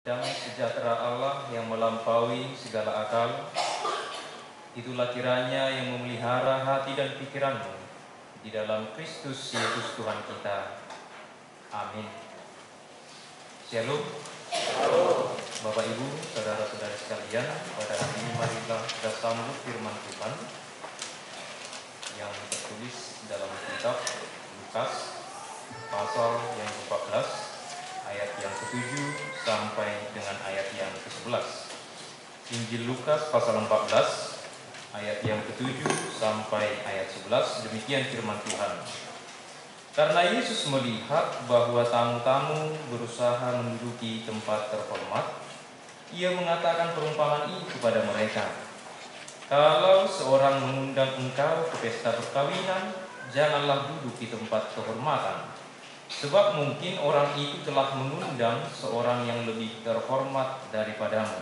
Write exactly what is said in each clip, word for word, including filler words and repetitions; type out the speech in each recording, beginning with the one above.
Damai sejahtera Allah yang melampaui segala akal, itulah kiranya yang memelihara hati dan pikiranmu di dalam Kristus Yesus Tuhan kita. Amin. Shalom. Bapak Ibu, saudara-saudara sekalian, pada hari ini marilah kita sambut firman Tuhan yang tertulis dalam kitab Lukas pasal yang keempat belas ayat yang ketujuh sampai dengan ayat yang kesebelas. Injil Lukas pasal empat belas ayat yang ketujuh sampai ayat sebelas. Demikian firman Tuhan. Karena Yesus melihat bahwa tamu-tamu berusaha menduduki tempat terhormat, Ia mengatakan perumpamaan ini kepada mereka. Kalau seorang mengundang engkau ke pesta perkawinan, janganlah duduk di tempat kehormatan, sebab mungkin orang itu telah mengundang seorang yang lebih terhormat daripadamu,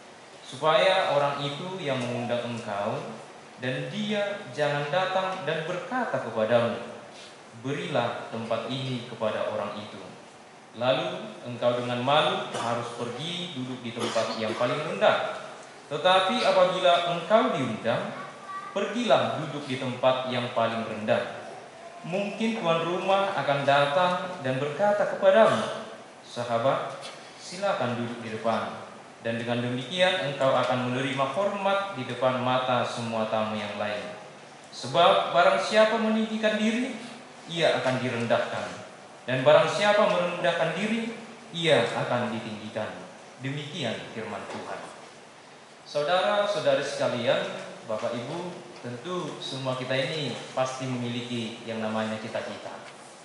supaya orang itu yang mengundang engkau dan dia jangan datang dan berkata kepadamu, berilah tempat ini kepada orang itu. Lalu engkau dengan malu harus pergi duduk di tempat yang paling rendah. Tetapi apabila engkau diundang, pergilah duduk di tempat yang paling rendah. Mungkin tuan rumah akan datang dan berkata kepadamu, sahabat, silakan duduk di depan. Dan dengan demikian engkau akan menerima hormat di depan mata semua tamu yang lain. Sebab barang siapa meninggikan diri, ia akan direndahkan, dan barang siapa merendahkan diri, ia akan ditinggikan. Demikian firman Tuhan. Saudara-saudari sekalian, Bapak Ibu, tentu semua kita ini pasti memiliki yang namanya cita-cita,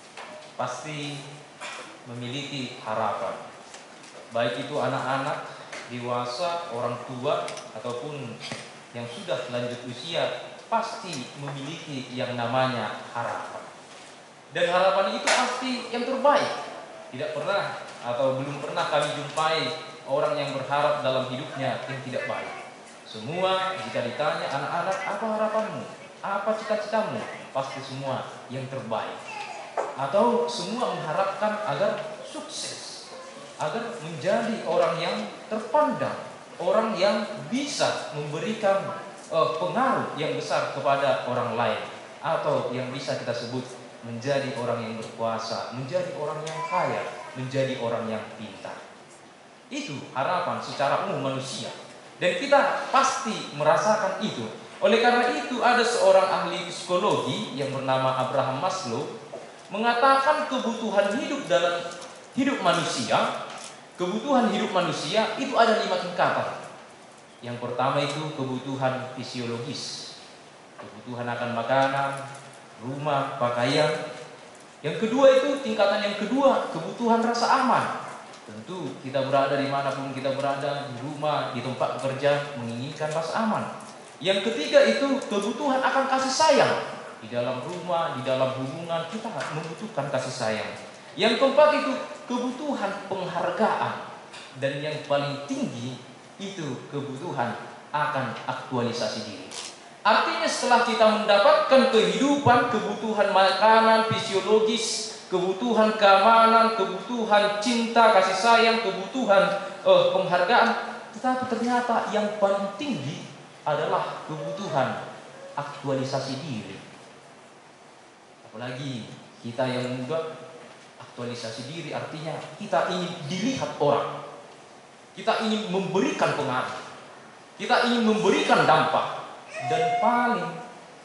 pasti memiliki harapan. Baik itu anak-anak, dewasa, orang tua, ataupun yang sudah lanjut usia, pasti memiliki yang namanya harapan. Dan harapan itu pasti yang terbaik. Tidak pernah atau belum pernah kami jumpai orang yang berharap dalam hidupnya yang tidak baik. Semua jika ditanya anak-anak, apa harapanmu? Apa cita-citamu? Pasti semua yang terbaik. Atau semua mengharapkan agar sukses, agar menjadi orang yang terpandang, orang yang bisa memberikan uh, pengaruh yang besar kepada orang lain, atau yang bisa kita sebut menjadi orang yang berkuasa, menjadi orang yang kaya, menjadi orang yang pintar. Itu harapan secara umum manusia, dan kita pasti merasakan itu. Oleh karena itu ada seorang ahli psikologi yang bernama Abraham Maslow mengatakan kebutuhan hidup dalam hidup manusia, kebutuhan hidup manusia itu ada lima tingkatan. Yang pertama itu kebutuhan fisiologis, kebutuhan akan makanan, rumah, pakaian. Yang kedua itu tingkatan yang kedua, kebutuhan rasa aman. Tentu kita berada dimanapun kita berada, di rumah, di tempat bekerja, menginginkan rasa aman. Yang ketiga itu kebutuhan akan kasih sayang. Di dalam rumah, di dalam hubungan kita membutuhkan kasih sayang. Yang keempat itu kebutuhan penghargaan. Dan yang paling tinggi itu kebutuhan akan aktualisasi diri. Artinya setelah kita mendapatkan kehidupan, kebutuhan makanan, fisiologis, kebutuhan keamanan, kebutuhan cinta, kasih sayang, kebutuhan uh, penghargaan, tetapi ternyata yang paling tinggi adalah kebutuhan aktualisasi diri. Apalagi kita yang muda, aktualisasi diri artinya kita ingin dilihat orang, kita ingin memberikan pengaruh, kita ingin memberikan dampak. Dan paling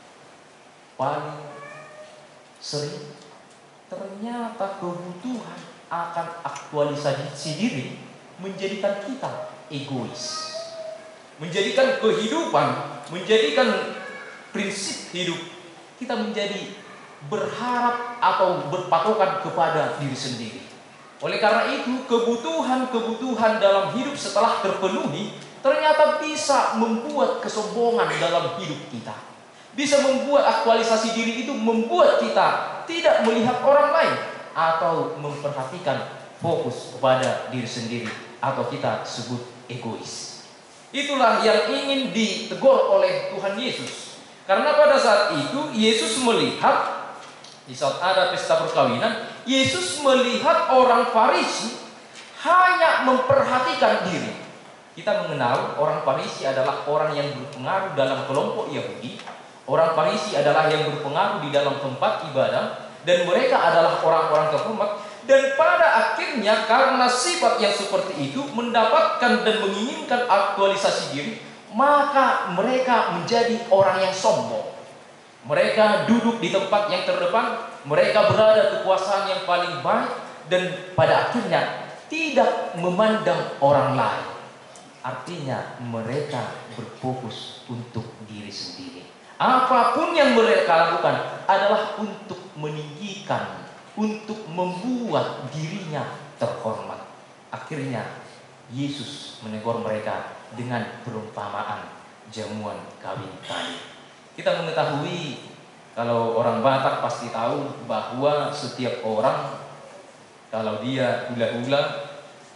paling sering ternyata kebutuhan akan aktualisasi diri menjadikan kita egois, menjadikan kehidupan, menjadikan prinsip hidup kita menjadi berharap atau berpatokan kepada diri sendiri. Oleh karena itu kebutuhan-kebutuhan dalam hidup setelah terpenuhi ternyata bisa membuat kesombongan dalam hidup kita. Bisa membuat aktualisasi diri itu membuat kita tidak melihat orang lain atau memperhatikan fokus kepada diri sendiri, atau kita sebut egois. Itulah yang ingin ditegur oleh Tuhan Yesus. Karena pada saat itu Yesus melihat, di saat ada pesta perkawinan, Yesus melihat orang Farisi hanya memperhatikan diri. Kita mengenal orang Farisi adalah orang yang berpengaruh dalam kelompok Yahudi. Orang Farisi adalah yang berpengaruh di dalam tempat ibadah, dan mereka adalah orang-orang terhormat. Dan pada akhirnya karena sifat yang seperti itu mendapatkan dan menginginkan aktualisasi diri, maka mereka menjadi orang yang sombong. Mereka duduk di tempat yang terdepan, mereka berada kekuasaan yang paling baik, dan pada akhirnya tidak memandang orang lain. Artinya mereka berfokus untuk diri sendiri. Apapun yang mereka lakukan adalah untuk meninggikan, untuk membuat dirinya terhormat. Akhirnya Yesus menegur mereka dengan perumpamaan jamuan kawin tadi. Kita mengetahui, kalau orang Batak pasti tahu bahwa setiap orang, kalau dia hula-hula,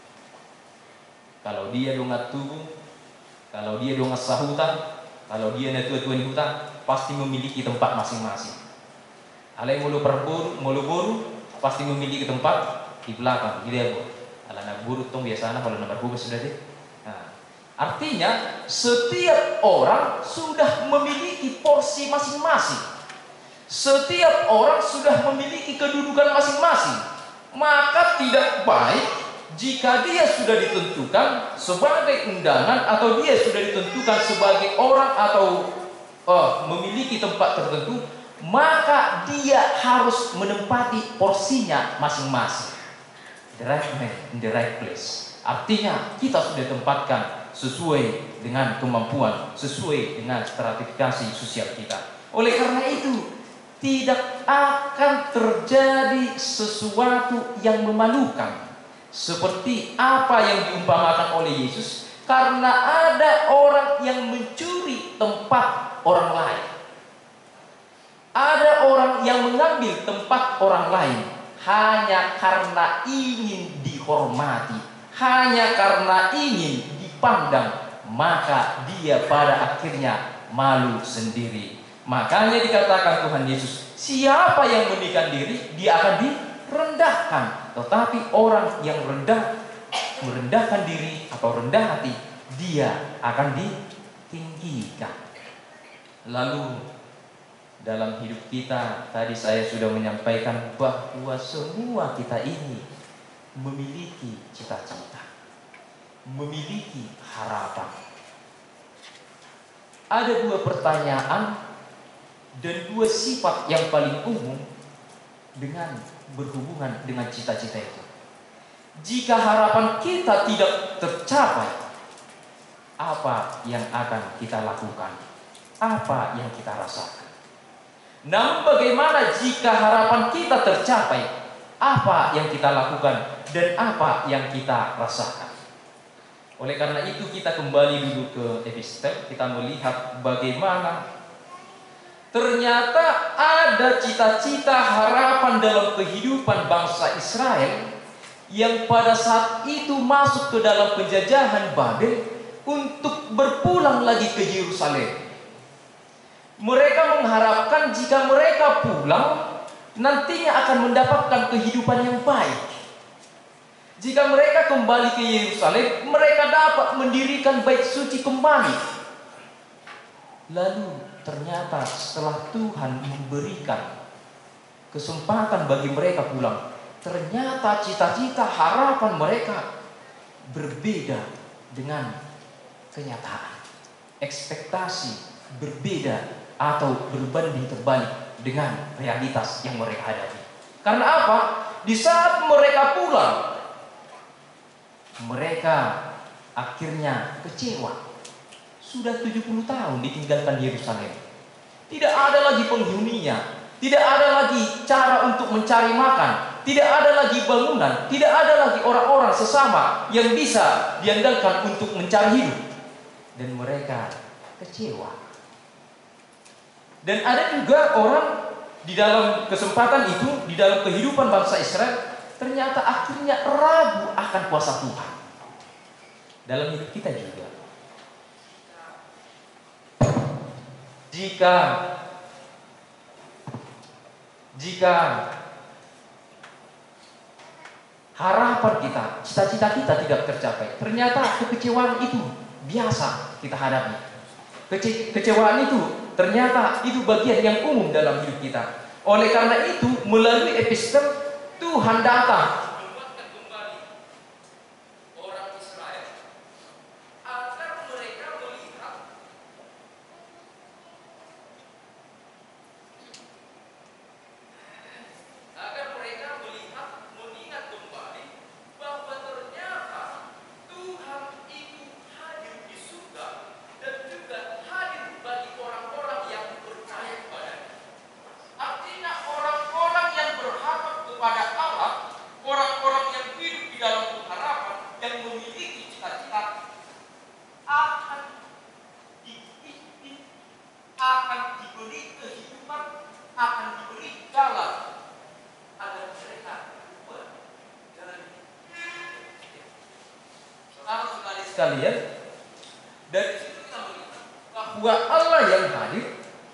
kalau dia dongat tubuh, kalau dia dongat sahutan, kalau dia netua-tua di hutan, pasti memiliki tempat masing-masing. Alai mulu perburu, mulu buru, pasti memiliki tempat di belakang, gitu ya Bu. Ala nak buru tong biasanya kalau nomor buru sudah deh. Nah, artinya setiap orang sudah memiliki porsi masing-masing. Setiap orang sudah memiliki kedudukan masing-masing. Maka tidak baik jika dia sudah ditentukan sebagai undangan, atau dia sudah ditentukan sebagai orang atau uh, memiliki tempat tertentu, maka dia harus menempati porsinya masing-masing. The right man in the right place. Artinya kita sudah tempatkan sesuai dengan kemampuan, sesuai dengan stratifikasi sosial kita. Oleh karena itu, tidak akan terjadi sesuatu yang memalukan seperti apa yang diumpamakan oleh Yesus, karena ada orang yang mencuri tempat orang lain. Ada orang yang mengambil tempat orang lain hanya karena ingin dihormati, hanya karena ingin dipandang, maka dia pada akhirnya malu sendiri. Makanya dikatakan Tuhan Yesus, siapa yang menikah diri, dia akan direndahkan. Tetapi orang yang rendah, merendahkan diri atau rendah hati, dia akan ditinggikan. Lalu dalam hidup kita, tadi saya sudah menyampaikan bahwa semua kita ini memiliki cita-cita, memiliki harapan. Ada dua pertanyaan dan dua sifat yang paling umum dengan berhubungan dengan cita-cita itu. Jika harapan kita tidak tercapai, apa yang akan kita lakukan? Apa yang kita rasakan? Namun bagaimana jika harapan kita tercapai? Apa yang kita lakukan dan apa yang kita rasakan? Oleh karena itu kita kembali dulu ke epistel, kita melihat bagaimana ternyata ada cita-cita harapan dalam kehidupan bangsa Israel yang pada saat itu masuk ke dalam penjajahan Babel untuk berpulang lagi ke Yerusalem. Mereka mengharapkan jika mereka pulang, nantinya akan mendapatkan kehidupan yang baik. Jika mereka kembali ke Yerusalem, mereka dapat mendirikan bait suci kembali. Lalu ternyata setelah Tuhan memberikan kesempatan bagi mereka pulang, ternyata cita-cita harapan mereka berbeda dengan kenyataan. Ekspektasi berbeda atau berbanding terbalik dengan realitas yang mereka hadapi. Karena apa? Di saat mereka pulang, mereka akhirnya kecewa. Sudah tujuh puluh tahun ditinggalkan Yerusalem. Tidak ada lagi penghuninya, tidak ada lagi cara untuk mencari makan, tidak ada lagi bangunan, tidak ada lagi orang-orang sesama yang bisa diandalkan untuk mencari hidup. Dan mereka kecewa. Dan ada juga orang di dalam kesempatan itu, di dalam kehidupan bangsa Israel, ternyata akhirnya ragu akan kuasa Tuhan. Dalam hidup kita juga. Jika Jika harapan kita, cita-cita kita tidak tercapai, ternyata kekecewaan itu biasa kita hadapi. Kece kecewaan itu ternyata itu bagian yang umum dalam hidup kita. Oleh karena itu, melalui epistel Tuhan datang menguatkan kembali orang Israel agar mereka melihat agar mereka melihat mengingat kembali bahwa ternyata Tuhan itu hadir di surga dan juga hadir bagi orang-orang yang percaya kepada-Nya. Artinya orang-orang yang berharap kepada Allah, orang-orang yang hidup di dalam pengharapan, yang memiliki cita-cita, akan diimpin, akan diberi kehidupan, akan diberi jalan agar mereka berubah jalan ini. Saudara-saudari sekalian, dari situ kita melihat bahwa Allah yang hadir.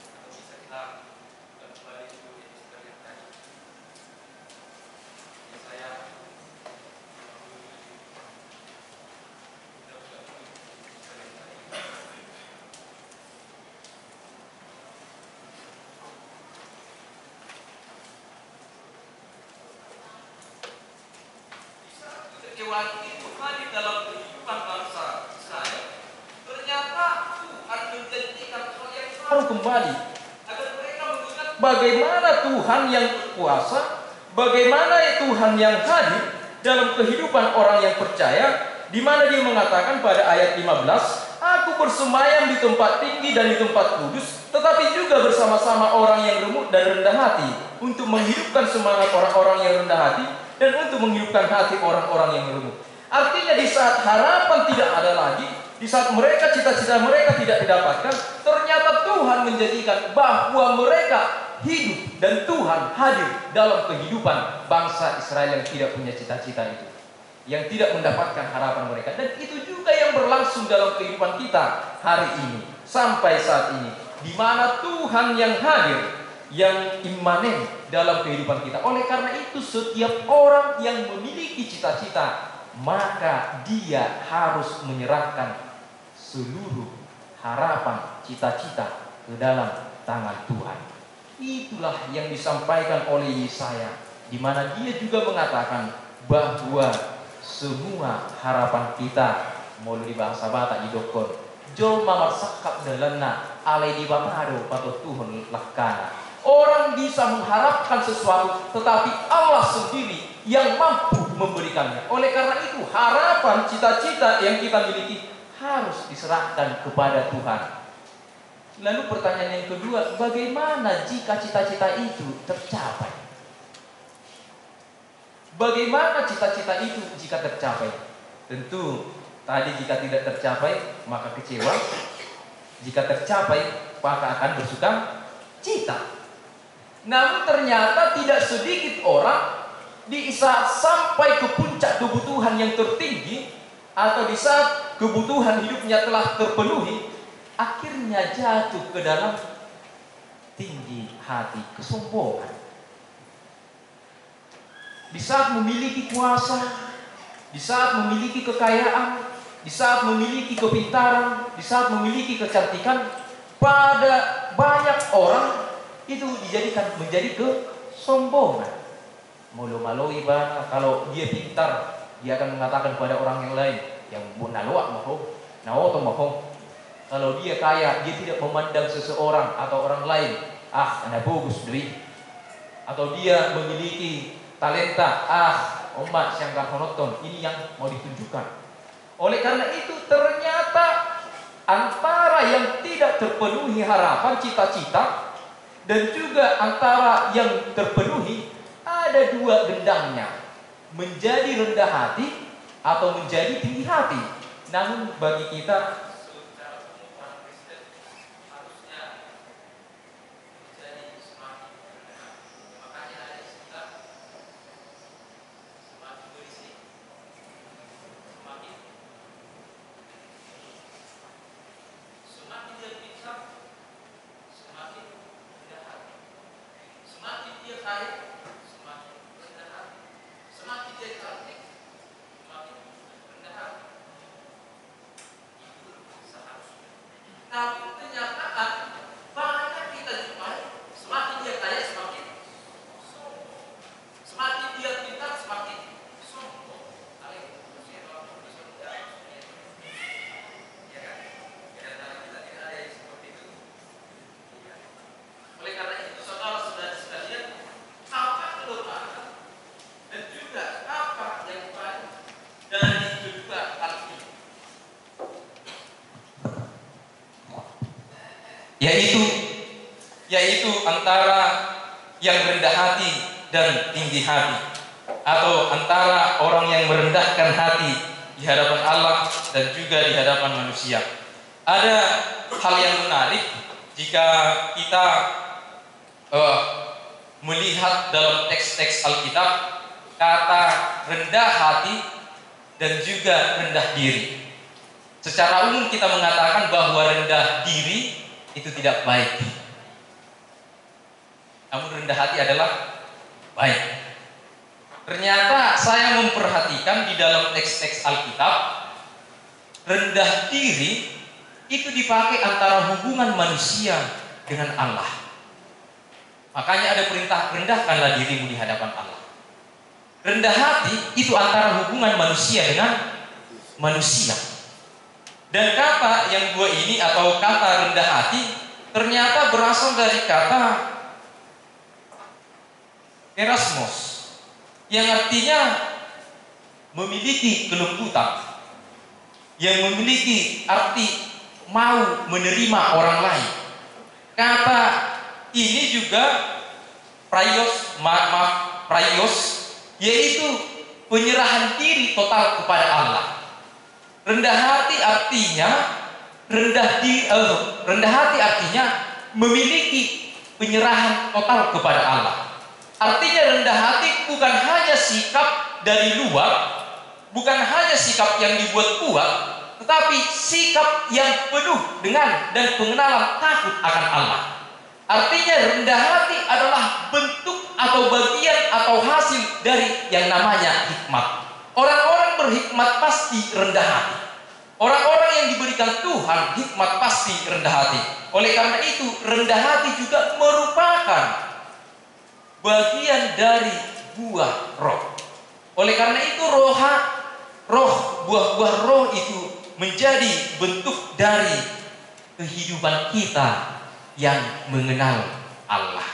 Kekecewaan itu hadir dalam kehidupan bangsa Israel. Ternyata Tuhan menjanjikan hal yang baru kembali agar mereka mengingat bagaimana Tuhan yang berkuasa, bagaimana Tuhan yang hadir dalam kehidupan orang yang percaya, di mana Dia mengatakan pada ayat lima belas, Aku bersemayam di tempat tinggi dan di tempat kudus, tetapi juga bersama-sama orang yang remuk dan rendah hati, untuk menghidupkan semangat orang-orang yang rendah hati dan untuk menghidupkan hati orang-orang yang remuk. Artinya di saat harapan tidak ada lagi, di saat mereka cita-cita mereka tidak didapatkan, ternyata Tuhan menjadikan bahwa mereka hidup dan Tuhan hadir dalam kehidupan bangsa Israel yang tidak punya cita-cita itu, yang tidak mendapatkan harapan mereka. Dan itu juga yang berlangsung dalam kehidupan kita hari ini sampai saat ini, di mana Tuhan yang hadir, yang imanen dalam kehidupan kita. Oleh karena itu, setiap orang yang memiliki cita-cita, maka dia harus menyerahkan seluruh harapan cita-cita ke dalam tangan Tuhan. Itulah yang disampaikan oleh Yesaya, di mana dia juga mengatakan bahwa semua harapan kita melalui bahasa Batak di dokon jol mamar sakap dalana alai di bapado patut Tuhan lakana. Orang bisa mengharapkan sesuatu, tetapi Allah sendiri yang mampu memberikannya. Oleh karena itu, harapan, cita-cita yang kita miliki harus diserahkan kepada Tuhan. Lalu pertanyaan yang kedua, bagaimana jika cita-cita itu tercapai? Bagaimana cita-cita itu jika tercapai? Tentu, tadi jika tidak tercapai, maka kecewa. Jika tercapai, maka akan bersuka cita. Namun ternyata tidak sedikit orang di saat sampai ke puncak kebutuhan yang tertinggi, atau di saat kebutuhan hidupnya telah terpenuhi, akhirnya jatuh ke dalam tinggi hati, kesombongan. Di saat memiliki kuasa, di saat memiliki kekayaan, di saat memiliki kepintaran, di saat memiliki kecantikan, pada banyak orang itu dijadikan menjadi kesombongan. Malu-malui bana, kalau dia pintar, dia akan mengatakan kepada orang yang lain, yang bunaloak maho, naoto maho. Kalau dia kaya, dia tidak memandang seseorang atau orang lain, ah, anda bagus doi. Atau dia memiliki talenta, ah, omat syangkar honoton, ini yang mau ditunjukkan. Oleh karena itu, ternyata antara yang tidak terpenuhi harapan, cita-cita, dan juga antara yang terpenuhi, ada dua gendangnya, menjadi rendah hati atau menjadi tinggi hati. Namun bagi kita secara umum orang Kristen harusnya menjadi semakin rendah hati. Makanya ada istilah semakin berisik, semakin semakin dia pintar, semakin rendah hati. Semakin dia kaya, semakin rendah hati. Semakin dia cantik, Tapi kenyataan banyak kita jumpai, semakin dia kaya semakin sombong, semakin dia pintar semakin sombong. Ya kan? Di antara kita tidak ada yang seperti itu. Oleh karena itu, saudara-saudara sekalian, apa kelemahan dan juga apa yang baik dari kedua hal ini, yaitu yaitu antara yang rendah hati dan tinggi hati, atau antara orang yang merendahkan hati di hadapan Allah dan juga di hadapan manusia. Ada hal yang menarik jika kita uh, melihat dalam teks-teks Alkitab kata rendah hati dan juga rendah diri. Secara umum kita mengatakan bahwa rendah diri itu tidak baik, namun rendah hati adalah baik. Ternyata saya memperhatikan di dalam teks-teks Alkitab, rendah diri itu dipakai antara hubungan manusia dengan Allah. Makanya ada perintah, rendahkanlah dirimu di hadapan Allah. Rendah hati itu antara hubungan manusia dengan manusia. Dan kata yang dua ini atau kata rendah hati ternyata berasal dari kata erasmos, yang artinya memiliki kelembutan, yang memiliki arti mau menerima orang lain. Kata ini juga praios, maaf, maaf praios, yaitu penyerahan diri total kepada Allah. Rendah hati artinya rendah di uh, rendah hati artinya memiliki penyerahan total kepada Allah. Artinya rendah hati bukan hanya sikap dari luar, bukan hanya sikap yang dibuat kuat, tetapi sikap yang penuh dengan dan pengenalan takut akan Allah. Artinya rendah hati adalah bentuk atau bagian atau hasil dari yang namanya hikmat. Orang-orang berhikmat pasti rendah hati. Orang-orang yang diberikan Tuhan hikmat pasti rendah hati. Oleh karena itu, rendah hati juga merupakan bagian dari buah roh. Oleh karena itu, roh, roh buah-buah roh itu menjadi bentuk dari kehidupan kita yang mengenal Allah.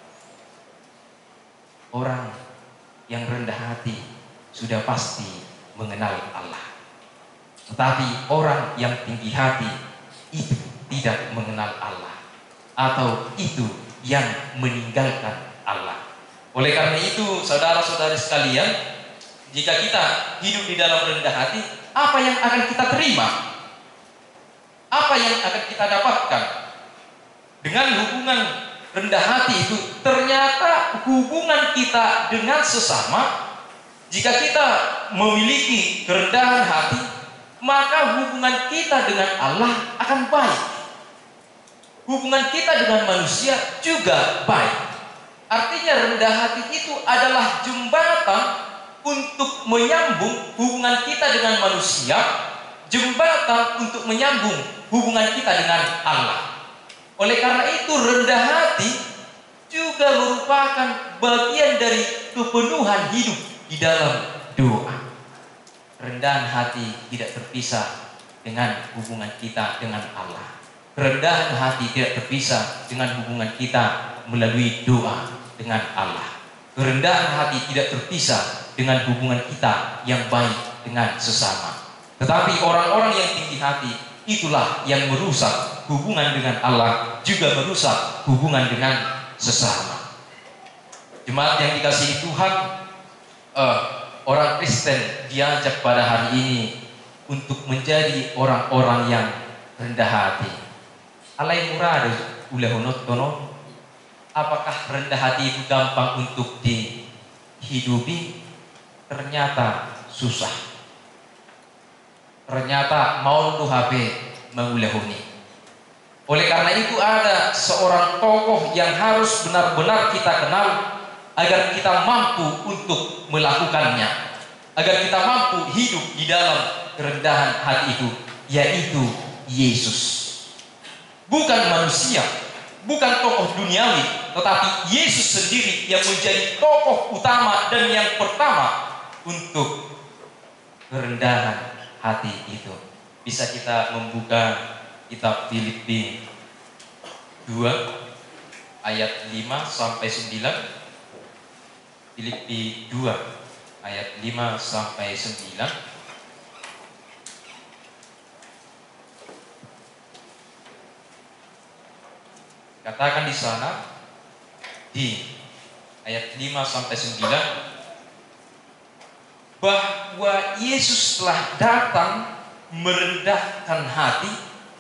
Orang yang rendah hati sudah pasti mengenal Allah. Tetapi orang yang tinggi hati itu tidak mengenal Allah, atau itu yang meninggalkan Allah. Oleh karena itu, saudara-saudara sekalian, jika kita hidup di dalam rendah hati, apa yang akan kita terima? Apa yang akan kita dapatkan? Dengan hubungan rendah hati itu, ternyata hubungan kita dengan sesama, jika kita memiliki kerendahan hati, maka hubungan kita dengan Allah akan baik. Hubungan kita dengan manusia juga baik. Artinya rendah hati itu adalah jembatan untuk menyambung hubungan kita dengan manusia, jembatan untuk menyambung hubungan kita dengan Allah. Oleh karena itu, rendah hati juga merupakan bagian dari kepenuhan hidup di dalam doa. Rendahan hati tidak terpisah dengan hubungan kita dengan Allah. Kerendahan hati tidak terpisah dengan hubungan kita melalui doa dengan Allah. Kerendahan hati tidak terpisah dengan hubungan kita yang baik dengan sesama. Tetapi orang-orang yang tinggi hati, itulah yang merusak hubungan dengan Allah, juga merusak hubungan dengan sesama. Jemaat yang dikasihi Tuhan, uh, orang Kristen diajak pada hari ini untuk menjadi orang-orang yang rendah hati. Alai murad ulahunot tono. Apakah rendah hati itu gampang untuk dihidupi? Ternyata susah. Ternyata mau tuh H P mengulahuni. Oleh karena itu ada seorang tokoh yang harus benar-benar kita kenal agar kita mampu untuk melakukannya, agar kita mampu hidup di dalam kerendahan hati itu, yaitu Yesus. bukan manusia, bukan tokoh duniawi, tetapi Yesus sendiri yang menjadi tokoh utama dan yang pertama untuk kerendahan hati itu. Bisa kita membuka kitab Filipi dua ayat lima sampai sembilan. Filipi dua ayat lima sampai sembilan. Katakan di sana di ayat lima sampai sembilan bahwa Yesus telah datang merendahkan hati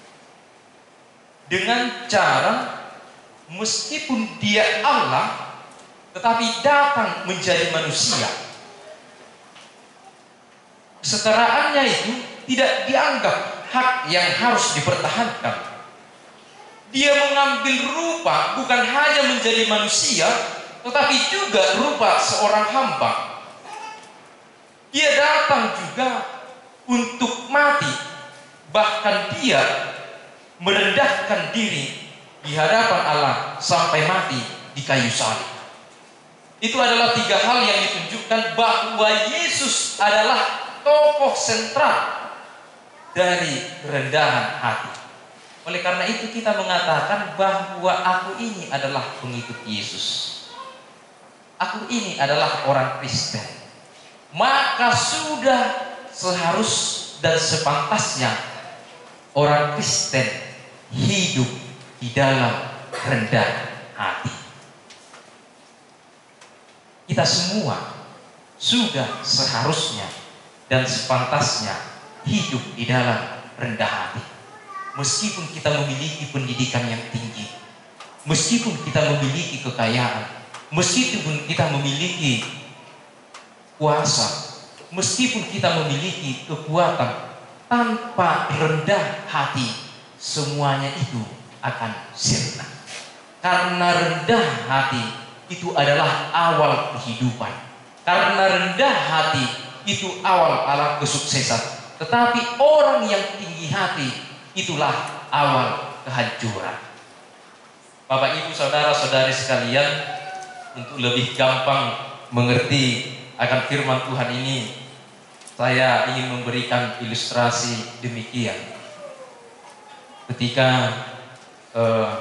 dengan cara meskipun dia Allah tetapi datang menjadi manusia. Kesetaraannya itu tidak dianggap hak yang harus dipertahankan. Dia mengambil rupa bukan hanya menjadi manusia, tetapi juga rupa seorang hamba. Dia datang juga untuk mati, bahkan dia merendahkan diri di hadapan Allah sampai mati di kayu salib. Itu adalah tiga hal yang ditunjukkan bahwa Yesus adalah tokoh sentral dari kerendahan hati. Oleh karena itu kita mengatakan bahwa aku ini adalah pengikut Yesus. Aku ini adalah orang Kristen. Maka sudah seharus dan sepantasnya orang Kristen hidup di dalam rendah hati. Kita semua sudah seharusnya dan sepantasnya hidup di dalam rendah hati. Meskipun kita memiliki pendidikan yang tinggi, meskipun kita memiliki kekayaan, meskipun kita memiliki kuasa, meskipun kita memiliki kekuatan, tanpa rendah hati semuanya itu akan sirna. Karena rendah hati itu adalah awal kehidupan. Karena rendah hati itu awal ala kesuksesan. Tetapi orang yang tinggi hati itulah awal kehancuran. Bapak Ibu saudara-saudari sekalian, untuk lebih gampang mengerti akan firman Tuhan ini, saya ingin memberikan ilustrasi demikian. Ketika eh,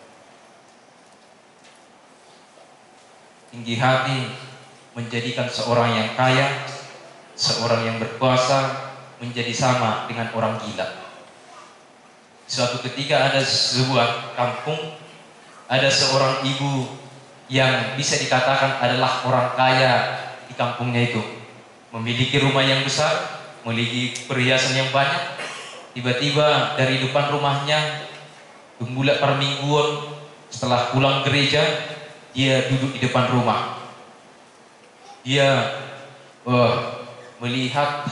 tinggi hati menjadikan seorang yang kaya, seorang yang berkuasa menjadi sama dengan orang gila. Suatu ketika ada sebuah kampung, ada seorang ibu yang bisa dikatakan adalah orang kaya di kampungnya itu, memiliki rumah yang besar, memiliki perhiasan yang banyak. Tiba-tiba dari depan rumahnya, gembulat permingguan setelah pulang gereja, dia duduk di depan rumah. Dia uh, melihat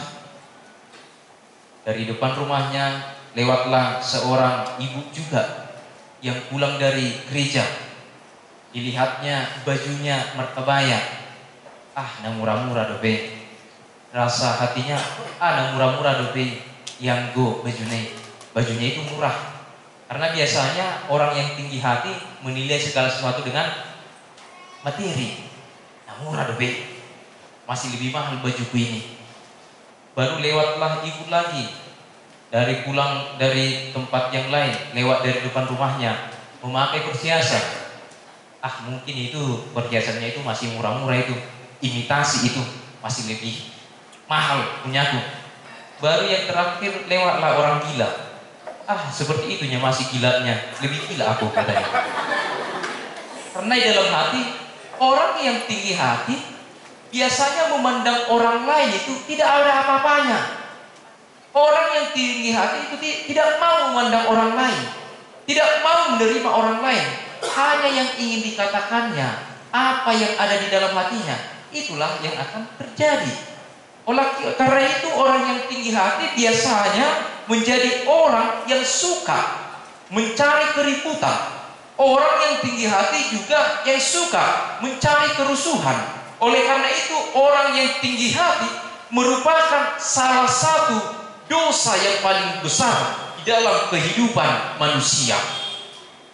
dari depan rumahnya lewatlah seorang ibu juga yang pulang dari gereja. Dilihatnya bajunya merkabaya. Ah, na murah-murah dobe. Rasa hatinya, ah, na murah-murah dobe. Yang go bajunya, bajunya itu murah. Karena biasanya orang yang tinggi hati menilai segala sesuatu dengan materi. Nah, murah dobe. Masih lebih mahal bajuku ini. Baru lewatlah ibu lagi dari pulang dari tempat yang lain, lewat dari depan rumahnya, memakai perhiasan. Ah, mungkin itu perhiasannya itu masih murah-murah, itu imitasi, itu masih lebih mahal punyaku. Baru yang terakhir lewatlah orang gila. Ah, seperti itunya masih gilanya, lebih gila aku katanya. Karena di dalam hati orang yang tinggi hati biasanya memandang orang lain itu tidak ada apa-apanya. Orang yang tinggi hati itu tidak mau memandang orang lain, tidak mau menerima orang lain. Hanya yang ingin dikatakannya, apa yang ada di dalam hatinya, itulah yang akan terjadi. Oleh karena itu orang yang tinggi hati biasanya menjadi orang yang suka mencari keributan. Orang yang tinggi hati juga yang suka mencari kerusuhan. Oleh karena itu orang yang tinggi hati merupakan salah satu dosa yang paling besar di dalam kehidupan manusia.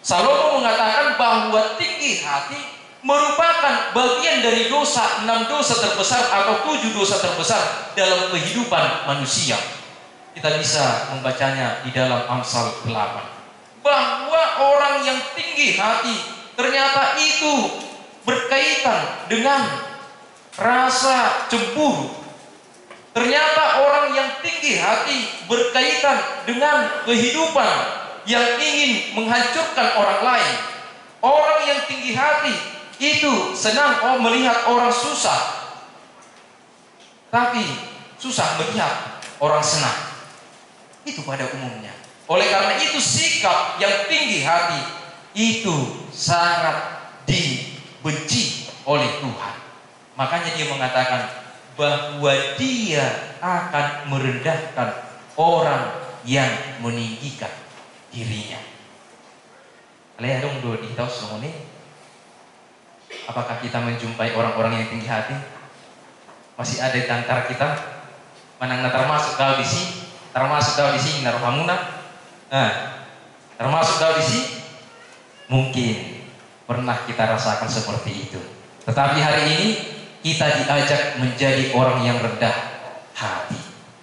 Salomo mengatakan bahwa tinggi hati merupakan bagian dari dosa, enam dosa terbesar atau tujuh dosa terbesar dalam kehidupan manusia. Kita bisa membacanya di dalam Amsal delapan. Bahwa orang yang tinggi hati ternyata itu berkaitan dengan rasa cemburu. Ternyata orang yang tinggi hati berkaitan dengan kehidupan yang ingin menghancurkan orang lain. Orang yang tinggi hati itu senang oh melihat orang susah, tapi susah melihat orang senang. Itu pada umumnya. Oleh karena itu sikap yang tinggi hati itu sangat dibenci oleh Tuhan. Makanya dia mengatakan bahwa dia akan merendahkan orang yang meninggikan dirinya. Alih dong do di tahu semua ini. Apakah kita menjumpai orang-orang yang tinggi hati? Masih ada di antara kita? Manang termasuk kau di sini, termasuk kau di sini narohamuna. Nah, termasuk kau di sini. Mungkin pernah kita rasakan seperti itu. Tetapi hari ini kita diajak menjadi orang yang rendah hati.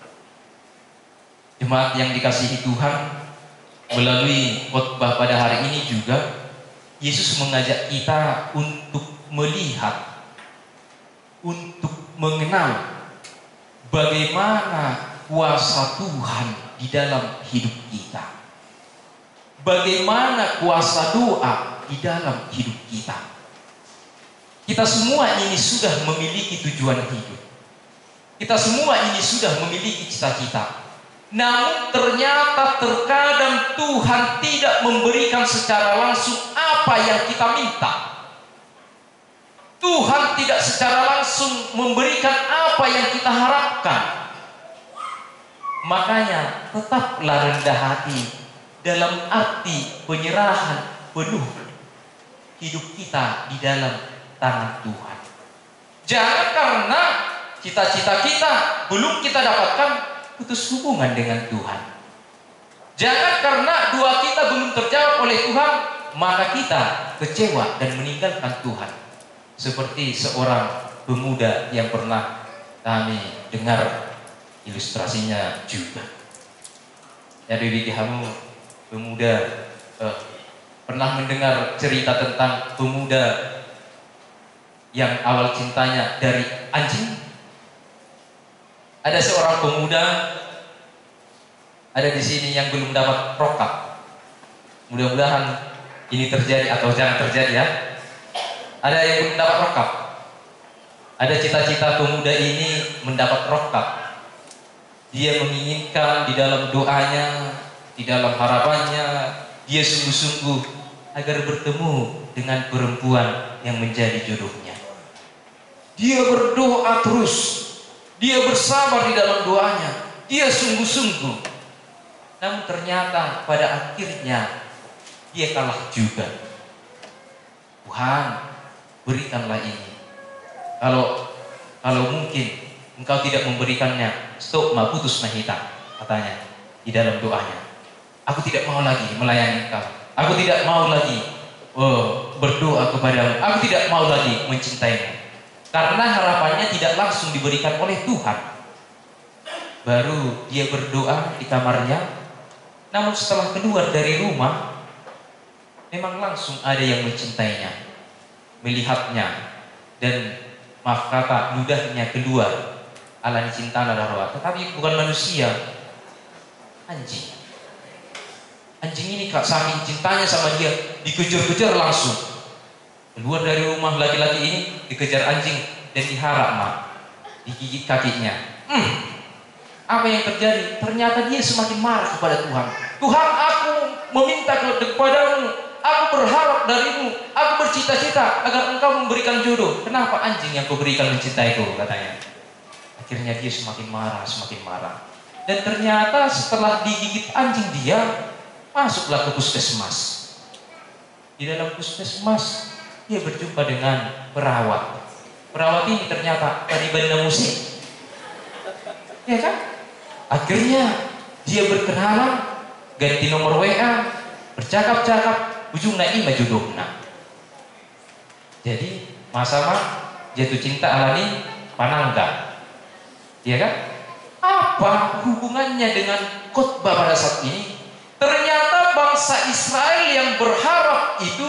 Jemaat yang dikasihi Tuhan, melalui khotbah pada hari ini juga Yesus mengajak kita untuk melihat, untuk mengenal bagaimana kuasa Tuhan di dalam hidup kita, bagaimana kuasa doa di dalam hidup kita. Kita semua ini sudah memiliki tujuan hidup, kita semua ini sudah memiliki cita-cita. Namun ternyata terkadang Tuhan tidak memberikan secara langsung apa yang kita minta. Tuhan tidak secara langsung memberikan apa yang kita harapkan. Makanya tetaplah rendah hati dalam arti penyerahan penuh hidup kita di dalam tangan Tuhan. Jangan karena cita-cita kita belum kita dapatkan putus hubungan dengan Tuhan. Jangan karena doa kita belum terjawab oleh Tuhan maka kita kecewa dan meninggalkan Tuhan. Seperti seorang pemuda yang pernah kami dengar ilustrasinya juga. Jadi di kamu pemuda eh, pernah mendengar cerita tentang pemuda yang awal cintanya dari anjing? Ada seorang pemuda ada di sini yang belum dapat rokap. Mudah-mudahan ini terjadi atau jangan terjadi ya. Ada yang belum dapat rokap. Ada cita-cita pemuda ini mendapat rokap. Dia menginginkan di dalam doanya, di dalam harapannya, dia sungguh-sungguh agar bertemu dengan perempuan yang menjadi jodohnya. Dia berdoa terus. Dia bersabar di dalam doanya. Dia sungguh-sungguh. Namun ternyata pada akhirnya dia kalah juga. Tuhan, berikanlah ini. Kalau kalau mungkin engkau tidak memberikannya, stop ma putus mahita, katanya di dalam doanya. Aku tidak mau lagi melayani engkau. Aku tidak mau lagi oh, berdoa kepadamu. Aku tidak mau lagi mencintaimu. Karena harapannya tidak langsung diberikan oleh Tuhan. Baru dia berdoa di kamarnya. Namun setelah keluar dari rumah, memang langsung ada yang mencintainya, melihatnya, dan maaf kata ludahnya keluar. Alani cinta nadaroa, tetapi bukan manusia, anjing. Anjing ini kak saking cintanya sama dia, dikejar-kejar langsung. Keluar dari rumah laki-laki ini, dikejar anjing dan diharap mak, digigit kakinya. Hmm, apa yang terjadi? Ternyata dia semakin marah kepada Tuhan. Tuhan, aku meminta kepadamu, aku berharap darimu, aku bercita-cita agar engkau memberikan jodoh. Kenapa anjing yang kau berikan mencintaiku? Katanya. Akhirnya dia semakin marah, semakin marah. Dan ternyata setelah digigit anjing dia, masuklah ke puskesmas. Di dalam puskesmas dia berjumpa dengan perawat. Perawat ini ternyata dari benda musik, ya kan? Akhirnya dia berkenalan, ganti nomor W A, bercakap-cakap. ujungnya ima jodohna. Jadi masa mah jatuh cinta alani panangga, ya kan? Apa hubungannya dengan khotbah pada saat ini? Ternyata bangsa Israel yang berharap itu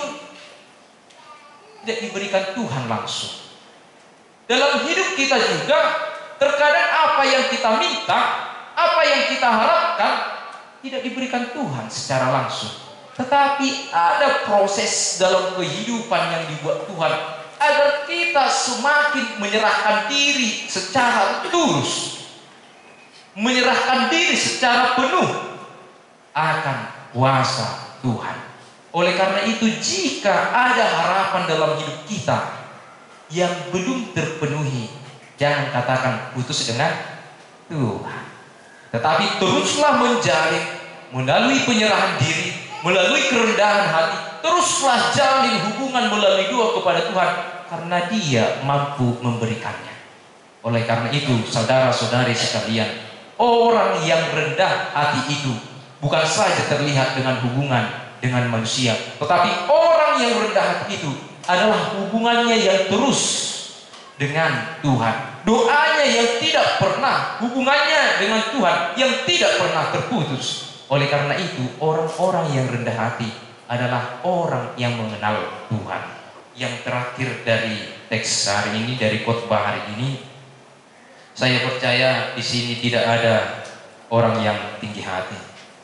tidak diberikan Tuhan langsung. Dalam hidup kita juga terkadang apa yang kita minta, apa yang kita harapkan tidak diberikan Tuhan secara langsung. Tetapi ada proses dalam kehidupan yang dibuat Tuhan agar kita semakin menyerahkan diri secara tulus, menyerahkan diri secara penuh akan kuasa Tuhan. Oleh karena itu, jika ada harapan dalam hidup kita yang belum terpenuhi, jangan katakan putus dengan Tuhan, tetapi teruslah menjalin melalui penyerahan diri, melalui kerendahan hati, teruslah jalin hubungan melalui doa kepada Tuhan, karena Dia mampu memberikannya. Oleh karena itu, saudara-saudari sekalian, orang yang rendah hati itu bukan saja terlihat dengan hubungan dengan manusia, tetapi orang yang rendah hati itu adalah hubungannya yang terus dengan Tuhan. Doanya yang tidak pernah, hubungannya dengan Tuhan yang tidak pernah terputus. Oleh karena itu, orang-orang yang rendah hati adalah orang yang mengenal Tuhan. Yang terakhir dari teks hari ini, dari khotbah hari ini, saya percaya di sini tidak ada orang yang tinggi hati.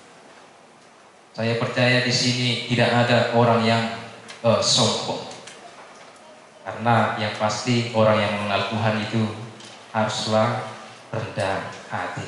Saya percaya di sini tidak ada orang yang uh, sombong. Karena yang pasti orang yang mengenal Tuhan itu haruslah rendah hati.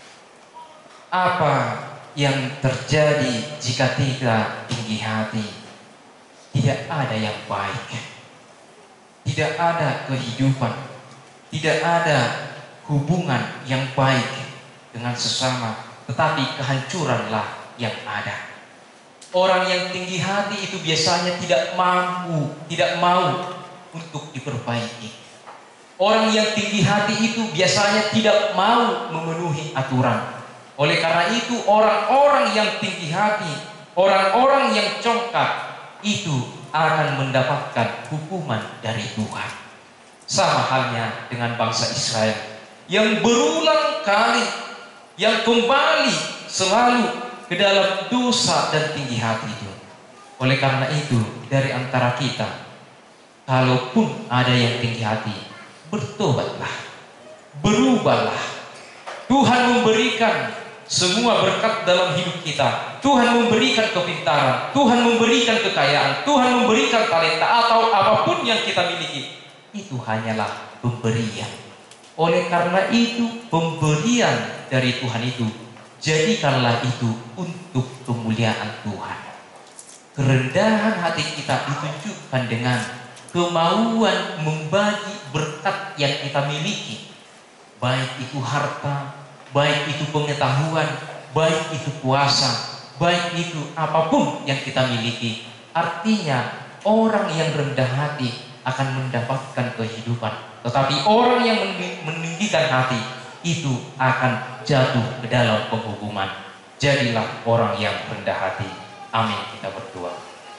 Apa yang terjadi jika tidak tinggi hati? Tidak ada yang baik, tidak ada kehidupan, tidak ada hubungan yang baik dengan sesama, tetapi kehancuranlah yang ada. Orang yang tinggi hati itu biasanya tidak mampu, tidak mau untuk diperbaiki. Orang yang tinggi hati itu biasanya tidak mau memenuhi aturan. Oleh karena itu, orang-orang yang tinggi hati, orang-orang yang congkak itu akan mendapatkan hukuman dari Tuhan. Sama halnya dengan bangsa Israel yang berulang kali, yang kembali selalu ke dalam dosa dan tinggi hati itu. Oleh karena itu, dari antara kita, kalaupun ada yang tinggi hati, bertobatlah, berubahlah. Tuhan memberikan semua berkat dalam hidup kita. Tuhan memberikan kepintaran, Tuhan memberikan kekayaan, Tuhan memberikan talenta atau apapun yang kita miliki. Itu hanyalah pemberian. Oleh karena itu, pemberian dari Tuhan itu, jadikanlah itu untuk kemuliaan Tuhan. Kerendahan hati kita ditunjukkan dengan kemauan membagi berkat yang kita miliki. Baik itu harta, baik itu pengetahuan, baik itu kuasa, baik itu apapun yang kita miliki. Artinya orang yang rendah hati akan mendapatkan kehidupan. Tetapi orang yang meninggikan hati itu akan jatuh ke dalam penghukuman. Jadilah orang yang rendah hati. Amin. Kita berdoa.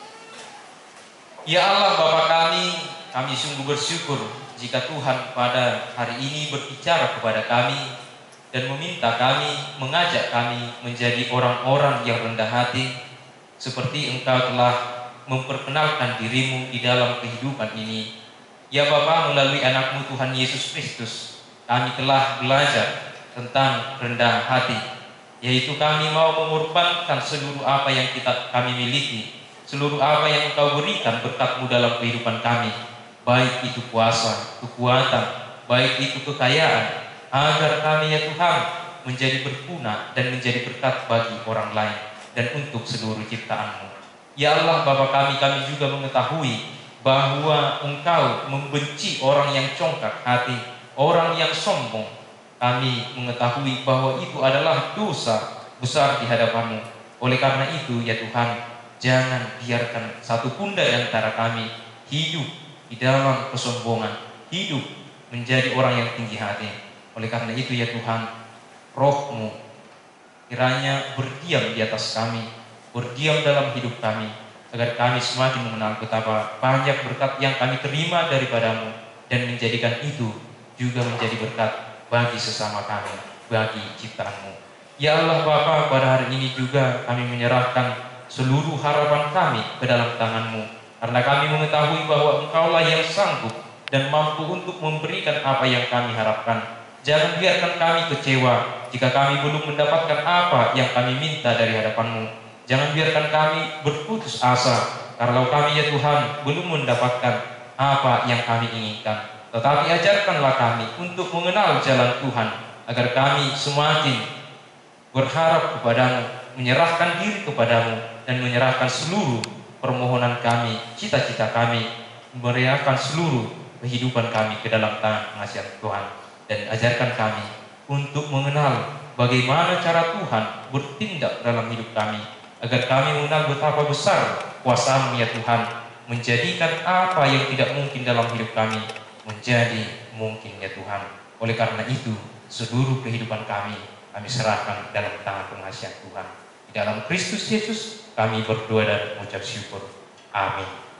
Ya Allah Bapa kami, kami sungguh bersyukur jika Tuhan pada hari ini berbicara kepada kami dan meminta kami, mengajak kami menjadi orang-orang yang rendah hati, seperti Engkau telah memperkenalkan dirimu di dalam kehidupan ini. Ya Bapa, melalui anakmu Tuhan Yesus Kristus, kami telah belajar tentang rendah hati, yaitu kami mau mengorbankan seluruh apa yang kita kami miliki, seluruh apa yang Engkau berikan berkat-Mu dalam kehidupan kami, baik itu kuasa, kekuatan, baik itu kekayaan, agar kami ya Tuhan menjadi berguna dan menjadi berkat bagi orang lain dan untuk seluruh ciptaan-Mu. Ya Allah Bapa kami, kami juga mengetahui bahwa Engkau membenci orang yang congkak hati, orang yang sombong. Kami mengetahui bahwa itu adalah dosa besar di hadapan-Mu. Oleh karena itu ya Tuhan, jangan biarkan satu pun dari antara kami hidup di dalam kesombongan, hidup menjadi orang yang tinggi hati. Oleh karena itu ya Tuhan, Roh-Mu kiranya berdiam di atas kami, berdiam dalam hidup kami, agar kami semakin mengenal betapa banyak berkat yang kami terima daripadamu, dan menjadikan itu juga menjadi berkat bagi sesama kami, bagi ciptaanmu. Ya Allah Bapa, pada hari ini juga kami menyerahkan seluruh harapan kami ke dalam tanganmu, karena kami mengetahui bahwa Engkaulah yang sanggup dan mampu untuk memberikan apa yang kami harapkan. Jangan biarkan kami kecewa jika kami belum mendapatkan apa yang kami minta dari hadapan-Mu. Jangan biarkan kami berputus asa kalau kami ya Tuhan belum mendapatkan apa yang kami inginkan. Tetapi ajarkanlah kami untuk mengenal jalan Tuhan, agar kami semakin berharap kepadamu, menyerahkan diri kepadamu, dan menyerahkan seluruh permohonan kami, cita-cita kami, menyerahkan seluruh kehidupan kami ke dalam tangan pengasihan Tuhan. Dan ajarkan kami untuk mengenal bagaimana cara Tuhan bertindak dalam hidup kami, agar kami mengenal betapa besar kuasa-Mu ya Tuhan, menjadikan apa yang tidak mungkin dalam hidup kami menjadi mungkin ya Tuhan. Oleh karena itu, seluruh kehidupan kami kami serahkan dalam tangan pengasihan Tuhan. Di dalam Kristus Yesus kami berdoa dan mengucap syukur. Amin.